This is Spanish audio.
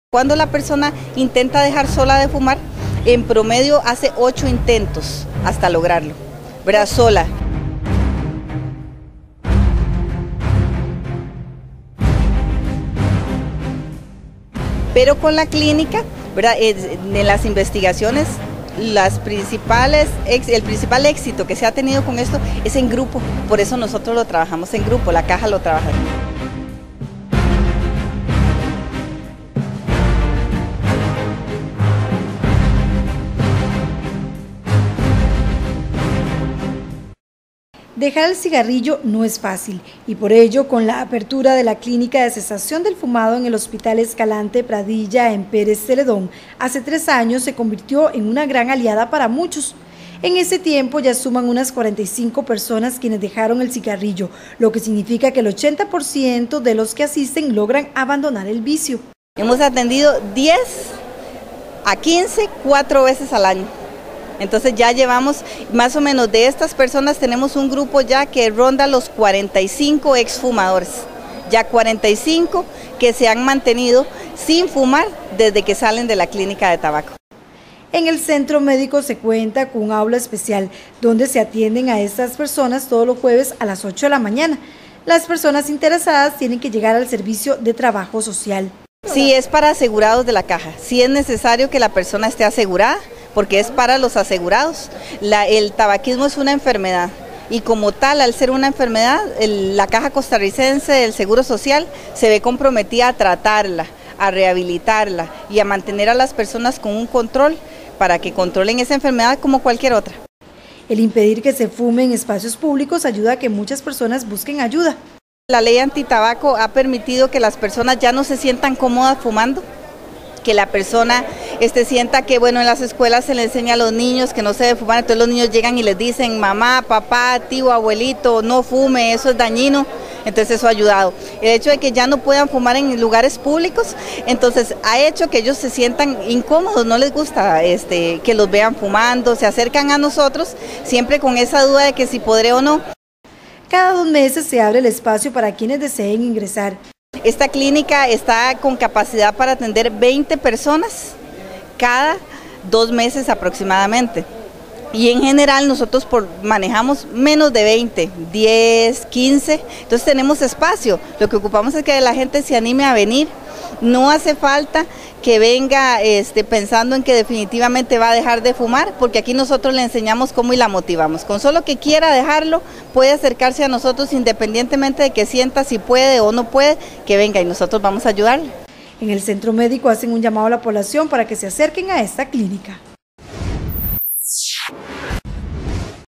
Cuando la persona intenta dejar sola de fumar, en promedio hace 8 intentos hasta lograrlo, ¿verdad? Sola. Pero con la clínica, ¿verdad? En las investigaciones, el principal éxito que se ha tenido con esto es en grupo. Por eso nosotros lo trabajamos en grupo, la caja lo trabaja. Dejar el cigarrillo no es fácil y por ello, con la apertura de la clínica de cesación del fumado en el Hospital Escalante Pradilla en Pérez Celedón, hace 3 años se convirtió en una gran aliada para muchos. En ese tiempo ya suman unas 45 personas quienes dejaron el cigarrillo, lo que significa que el 80% de los que asisten logran abandonar el vicio. Hemos atendido 10 a 15, 4 veces al año. Entonces ya llevamos, más o menos de estas personas tenemos un grupo ya que ronda los 45 exfumadores, ya 45 que se han mantenido sin fumar desde que salen de la clínica de tabaco. En el centro médico se cuenta con un aula especial donde se atienden a estas personas todos los jueves a las 8 de la mañana. Las personas interesadas tienen que llegar al servicio de trabajo social. Sí, es para asegurados de la caja, sí es necesario que la persona esté asegurada, porque es para los asegurados. El tabaquismo es una enfermedad y como tal, al ser una enfermedad, la Caja Costarricense del Seguro Social se ve comprometida a tratarla, a rehabilitarla y a mantener a las personas con un control para que controlen esa enfermedad como cualquier otra. El impedir que se fume en espacios públicos ayuda a que muchas personas busquen ayuda. La ley antitabaco ha permitido que las personas ya no se sientan cómodas fumando, que la persona sienta que bueno, en las escuelas se le enseña a los niños que no se debe fumar, entonces los niños llegan y les dicen mamá, papá, tío, abuelito, no fume, eso es dañino, entonces eso ha ayudado. El hecho de que ya no puedan fumar en lugares públicos, entonces ha hecho que ellos se sientan incómodos, no les gusta que los vean fumando, se acercan a nosotros siempre con esa duda de que si podré o no. Cada 2 meses se abre el espacio para quienes deseen ingresar. Esta clínica está con capacidad para atender 20 personas cada 2 meses aproximadamente. Y en general nosotros manejamos menos de 20, 10, 15, entonces tenemos espacio. Lo que ocupamos es que la gente se anime a venir. No hace falta que venga pensando en que definitivamente va a dejar de fumar, porque aquí nosotros le enseñamos cómo y la motivamos. Con solo que quiera dejarlo, puede acercarse a nosotros independientemente de que sienta si puede o no puede, que venga y nosotros vamos a ayudarle. En el centro médico hacen un llamado a la población para que se acerquen a esta clínica.